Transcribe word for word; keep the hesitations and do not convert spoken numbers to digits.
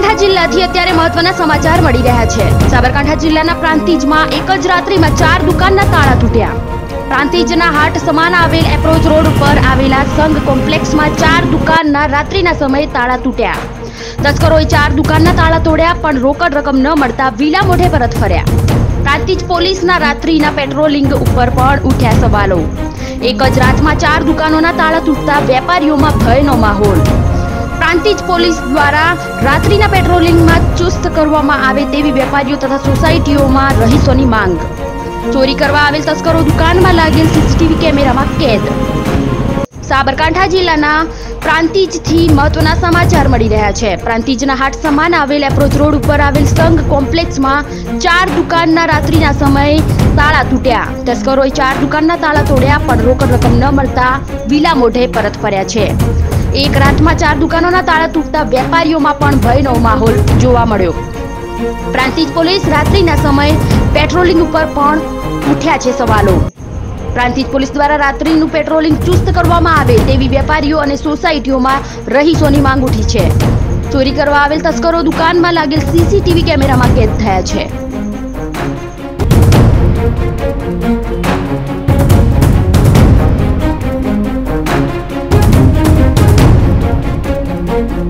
સાબરકાંઠા જિલ્લાથી અત્યારે મહત્વના સમાચાર મળી રહ્યા છે। સાબરકાંઠા જિલ્લાના પ્રાંતિજમાં એક જ રાત્રિમાં ચાર દુકાનના તાળા તૂટ્યા। પ્રાંતિજના હાટ સમાન આવેલ એપ્રોચ રોડ ઉપર આવેલા સંઘ કોમ્પ્લેક્સમાં ચાર દુકાનના રાત્રિના સમયે તાળા તૂટ્યા। તસ્કરોએ ચાર દુકાનના તાળા તોડ્યા પણ રોકડ રકમ ન મળતા વિલા મોઢે પરત ફર્યા। પ્રાંતિજ પોલીસના રાત્રિના પેટ્રોલિંગ ઉપર પણ ઉઠ્યા સવાલો। એક જ રાતમાં ચાર દુકાનોના તાળા તૂટતા વેપારીઓમાં ભયનો માહોલ। પ્રાંતિજ પોલીસ દ્વારા રાત્રિના પેટ્રોલિંગમાં ચુસ્ત કરવામાં આવે તેવી વેપારીઓ તથા સોસાયટીઓમાં રહીશોની માંગ। ચોરી કરવા આવેલ તસ્કરો દુકાનમાં લાગેલ સીસીટીવી કેમેરામાં કેદ। સાબરકાંઠા જિલ્લાના પ્રાંતિજથી મહત્વના સમાચાર મળી રહ્યા છે। પ્રાંતિજના હાટ સમાન આવેલ એપ્રોચ રોડ ઉપર આવેલ સંઘ કોમ્પ્લેક્સમાં ચાર દુકાનના રાત્રિના સમયે તાળા તૂટ્યા। તસ્કરોએ ચાર દુકાનના તાળા તોડ્યા પણ રોકડ રકમ ન મળતા વિલા મોઢે પરત ફર્યા છે। એક રાતમાં ચાર દુકાનોના તાળા તૂટતા વેપારીઓમાં પણ ભયનો માહોલ જોવા મળ્યો। પ્રાંતિજ પોલીસ રાત્રિના સમયે પેટ્રોલિંગ ઉપર પણ ઉઠ્યા છે સવાલો। પ્રાંતિજ પોલીસ દ્વારા રાત્રિનું પેટ્રોલિંગ ચુસ્ત કરવામાં આવે તેવી વેપારીઓ અને સોસાયટીઓમાં રહીશોની માંગ ઉઠી છે। ચોરી કરવા આવેલ તસ્કરો દુકાનમાં લાગેલ સીસીટીવી કેમેરામાં કેદ થયા છે।